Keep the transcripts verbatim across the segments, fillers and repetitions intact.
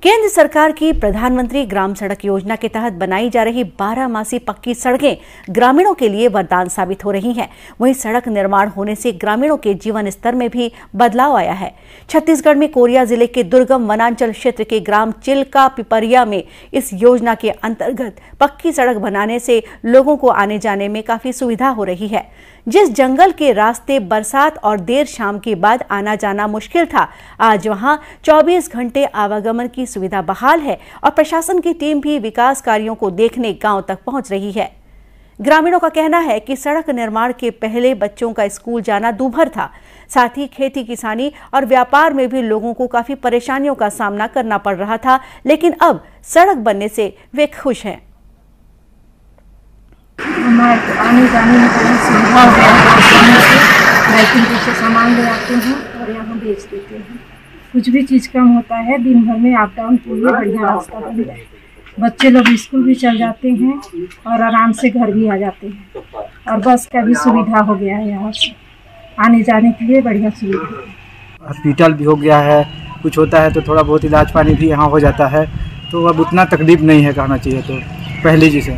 केंद्र सरकार की प्रधानमंत्री ग्राम सड़क योजना के तहत बनाई जा रही बारहमासी पक्की सड़कें ग्रामीणों के लिए वरदान साबित हो रही हैं। वहीं सड़क निर्माण होने से ग्रामीणों के जीवन स्तर में भी बदलाव आया है। छत्तीसगढ़ में कोरिया जिले के दुर्गम वनांचल क्षेत्र के ग्राम चिल्का पिपरिया में इस योजना के अंतर्गत पक्की सड़क बनाने से लोगों को आने जाने में काफी सुविधा हो रही है। जिस जंगल के रास्ते बरसात और देर शाम के बाद आना जाना मुश्किल था, आज वहां चौबीस घंटे आवागमन की सुविधा बहाल है और प्रशासन की टीम भी विकास कार्यों को देखने गांव तक पहुंच रही है। ग्रामीणों का कहना है कि सड़क निर्माण के पहले बच्चों का स्कूल जाना दूभर था। साथ ही खेती किसानी और व्यापार में भी लोगों को काफी परेशानियों का सामना करना पड़ रहा था, लेकिन अब सड़क बनने से वे खुश हैं। हमारे आने जाने में बहुत सुविधा हो गया है। बाइकिंग पीछे सामान ले आते हैं और यहाँ बेच देते हैं। कुछ भी चीज़ कम होता है, दिन भर में अप डाउन के लिए बढ़िया रास्ता बन गया है। बच्चे लोग स्कूल भी चल जाते हैं और आराम से घर भी आ जाते हैं और बस का भी सुविधा हो गया है। यहाँ से आने जाने के लिए बढ़िया सुविधा। हॉस्पिटल भी हो गया है, कुछ होता है तो थोड़ा बहुत इलाज पानी भी यहाँ हो जाता है, तो अब उतना तकलीफ नहीं है कहना चाहिए तो पहले जैसे।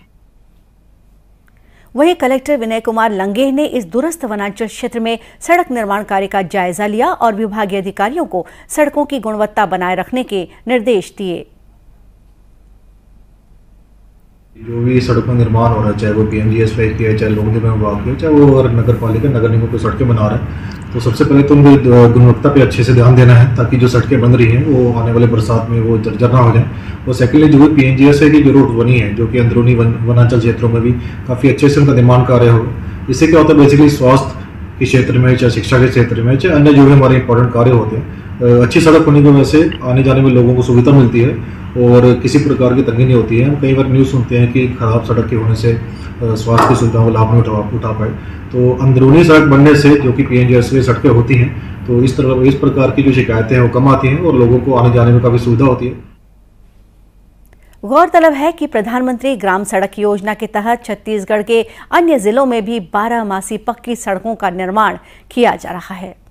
वहीं कलेक्टर विनय कुमार लंगेह ने इस दूरस्थ वनांचल क्षेत्र में सड़क निर्माण कार्य का जायजा लिया और विभागीय अधिकारियों को सड़कों की गुणवत्ता बनाए रखने के निर्देश दिए। जो भी सड़क का निर्माण हो रहा है, चाहे वो पीएमजीएसवाई की है, चाहे लोक निर्माण विभाग की है, चाहे वो अगर नगर पालिका नगर निगम को सड़कें बना रहे हैं, तो सबसे पहले तो उनकी गुणवत्ता पे अच्छे से ध्यान देना है ताकि जो सड़कें बन रही हैं वो आने वाले बरसात में वो जर्जर ना हो जाए। और सेकेंडली जो भी पीएमजीएसवाई की जो रोड बनी है, जो कि अंदरूनी वन, वनांचल क्षेत्रों में भी काफ़ी अच्छे से उनका निर्माण कार्य हो। इससे क्या होता है, बेसिकली स्वास्थ्य के क्षेत्र में, चाहे शिक्षा के क्षेत्र में, चाहे अन्य जो भी हमारे इंपॉर्टेंट कार्य होते हैं, अच्छी सड़क होने की वजह से आने जाने में लोगों को सुविधा मिलती है और किसी प्रकार की तंगी नहीं होती है। हम कई बार न्यूज़ सुनते हैं कि खराब सड़क के होने से स्वास्थ्य की सुविधाओं का लाभ नहीं उठा उठा पाए, तो अंदरूनी सड़क बनने से जो कि पीएमजीएसवाई सड़कें होती हैं, तो इस तरह इस प्रकार की जो शिकायतें हैं वो कम आती हैं और लोगों को आने जाने में काफ़ी सुविधा होती है। गौरतलब है कि प्रधानमंत्री ग्राम सड़क योजना के तहत छत्तीसगढ़ के अन्य जिलों में भी बारहमासी पक्की सड़कों का निर्माण किया जा रहा है।